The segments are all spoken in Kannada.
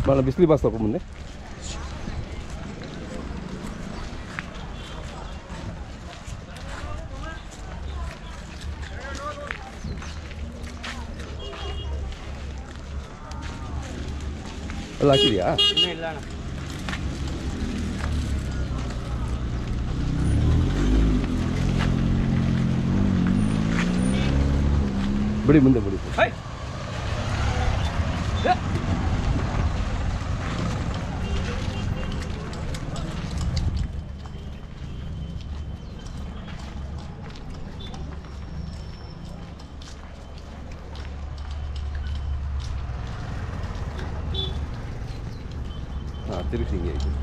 ಭಾಳ ಬಿಸಿಲು ಬಾ ಸ್ವಲ್ಪ ಮುಂದೆ. ಎಲ್ಲ ಹಾಕಿದೆಯಾ? ಇಲ್ಲ ಅಣ್ಣ. ಬಿಡಿ ಮುಂದೆ ಬಿಡಿ. ಹಾಂ ತಿರುಗಿ ಹಿಂಗೆ ಆಯಿತು.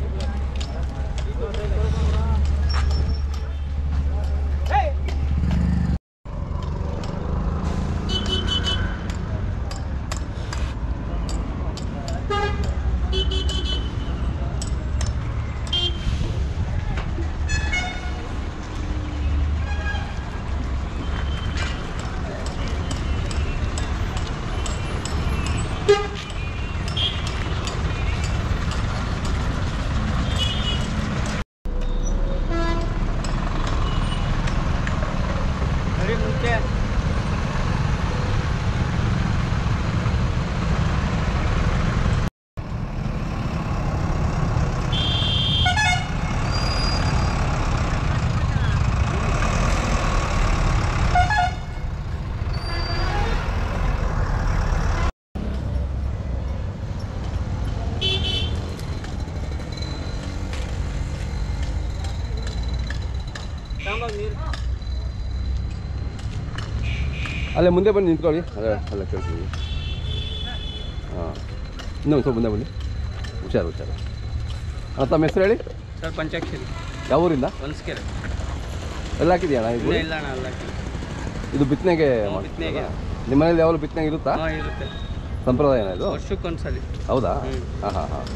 ಅಲ್ಲೇ ಮುಂದೆ ಬನ್ನಿ ನಿಂತ್ಕೊಳ್ಳಿ. ಅಲ್ಲ ಕೇಳ್ತೀವಿ. ಹಾಂ ಇನ್ನೊಂದು ಸ್ವಲ್ಪ ಮುಂದೆ ಬನ್ನಿ. ಹುಷಾರು. ತಮ್ಮ ಹೆಸರು ಹೇಳಿ ಸರ್? ಪಂಚಾಕ್ಷರಿ. ಯಾವ ಊರಿಂದ? ಹೊನ್ಸ್ಕೆರೆ. ಎಲ್ಲ ಹಾಕಿದೆಯಣ್ಣ ಇದು? ಇಲ್ಲ ಅಣ್ಣ, ಅಲ್ಲ ಹಾಕಿ. ಇದು ಬಿತ್ತನೆಗೆ? ನಿಮ್ಮ ಮನೇಲಿ ಯಾವಾಗಲೂ ಬಿತ್ತನೆಗೆ ಇರುತ್ತಾ? ಇರುತ್ತೆ. ಸಂಪ್ರದಾಯನ ಇದು? ವರ್ಷಕ್ಕೊಂದ್ಸಲಿ. ಹೌದಾ? ಹಾಂ.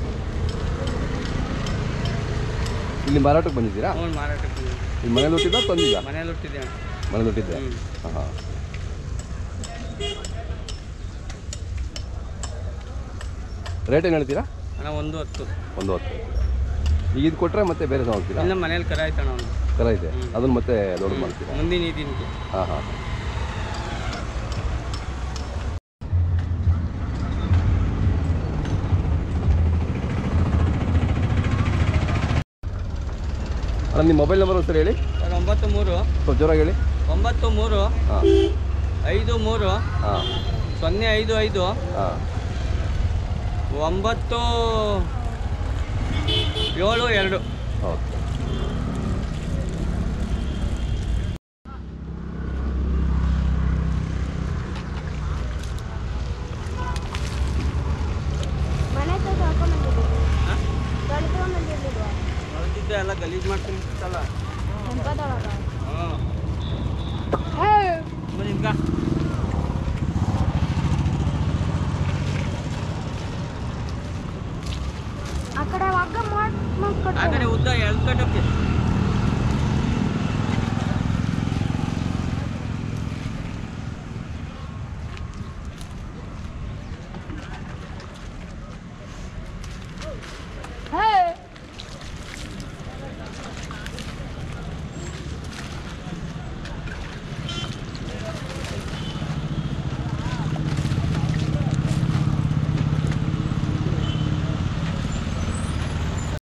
ಇಲ್ಲಿ ಮಾರಾಟಕ್ಕೆ ಬಂದಿದ್ದೀರಾ? ಹ್ಞೂ, ಮಾರಾಟಕ್ಕೆ. ಇಲ್ಲಿ ಮನೇಲಿ ಹುಟ್ಟಿದ್ದ ತಂದಿದ್ದ? ಮನೇಲಿ ಹುಟ್ಟಿದ್ದೆ. ಮನೇಲಿ ಹುಟ್ಟಿದ್ದೆ. ಹಾಂ. ರೇಟ್ ಏನು ಹೇಳ್ತೀರಾ ಅಣ್ಣ? 110. 110. ಈಗ ಇದು ಕೊಟ್ಟರೆ ಮತ್ತೆ ಬೇರೆ ಹೋಗ್ತೀರಾ? ಇಲ್ಲ, ಮನೇಲಿ ಕರ ಆಯ್ತಣ್ಣ. ಒಂದು ಕರ ಇದೆ, ಅದನ್ನು ಮತ್ತೆ ಲೋಡ್ ಮಾಡ್ತೀರಾ? ಮುಂದಿನ ದಿನಕ್ಕೆ. ಹಾಂ. ಅಣ್ಣ ನಿಮ್ಮ ಮೊಬೈಲ್ ನಂಬರ್ ಸರ್ ಹೇಳಿ. 93 ಸ್ವಲ್ಪ ಜೋರಾಗಿ ಹೇಳಿ. 93 ಹಾಂ 53 ಹಾಂ 055 ಹಾಂ 972. ಓಕೆ. ಎಲ್ಲ ಗಲೀಜು ಮಾಡ್ತೀನಿ ಅಲ್ಲ. ಆ ಕಡೆ ಉದ್ದ 2 ಕಟ್ಟಕ್ಕೆ